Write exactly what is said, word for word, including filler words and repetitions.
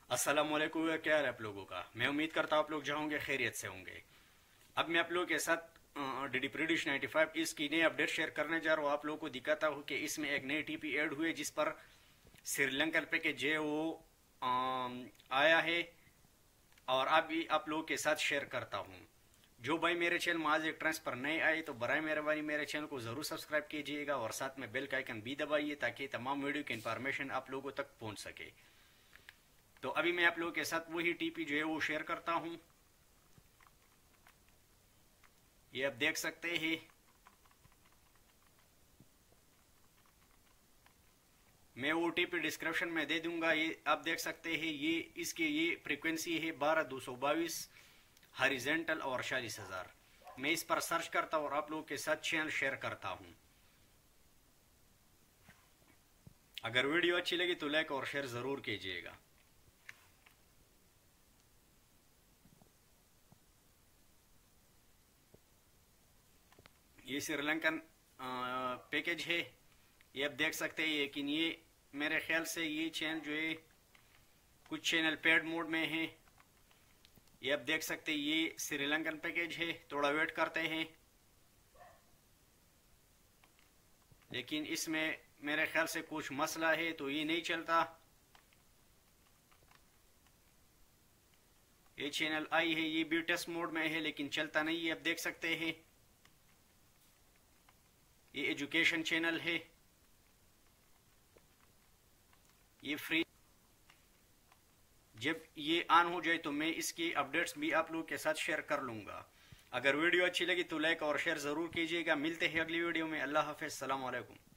अस्सलामुअलैकुम, क्या हाल है आप लोगों का। मैं उम्मीद करता हूँ आप लोग जहाँ होंगे खैरियत से होंगे। अब मैं आप लोगों के साथ डी डी प्रीडिश नाइन्टी फाइव इसकी नई अपडेट शेयर करने जा रहा हूँ। आप लोगों को दिखाता हूँ कि इसमें एक नई टीपी ऐड हुई है जिस पर श्रीलंकन पैकेज जो है वो अम, आया है और अभी आप लोगों के साथ शेयर करता हूँ। जो भाई मेरे चैनल में आज एक ट्रांसफर नए आए तो बराए मेहरबानी मेरे चैनल को जरूर सब्सक्राइब कीजिएगा और साथ में बेल का आइकन भी दबाइए ताकि तमाम वीडियो की इंफॉर्मेशन आप लोगों तक पहुंच सके। तो अभी मैं आप लोगों के साथ वही टीपी जो है वो शेयर करता हूं। ये आप देख सकते हैं। मैं वो टीपी डिस्क्रिप्शन में दे दूंगा। ये आप देख सकते हैं। ये इसकी ये फ्रीक्वेंसी है बारह दो सौ बाईस हॉरिजॉन्टल और चालीस हजार। मैं इस पर सर्च करता हूं और आप लोगों के साथ चैनल शेयर करता हूं। अगर वीडियो अच्छी लगी तो लाइक और शेयर जरूर कीजिएगा। ये श्रीलंकन पैकेज है। ये आप देख सकते हैं। लेकिन ये मेरे ख्याल से ये चैनल जो है कुछ चैनल पेड मोड में है। ये आप देख सकते हैं। ये श्रीलंकन पैकेज है। थोड़ा वेट करते हैं। लेकिन इसमें मेरे ख्याल से कुछ मसला है तो ये नहीं चलता। ये चैनल आई है। ये भी टेस्ट मोड में है लेकिन चलता नहीं है। आप देख सकते हैं। ये एजुकेशन चैनल है। ये फ्री। जब ये ऑन हो जाए तो मैं इसकी अपडेट्स भी आप लोगों के साथ शेयर कर लूंगा। अगर वीडियो अच्छी लगी तो लाइक और शेयर जरूर कीजिएगा। मिलते हैं अगली वीडियो में। अल्लाह हाफिज। सलाम अलैकुम।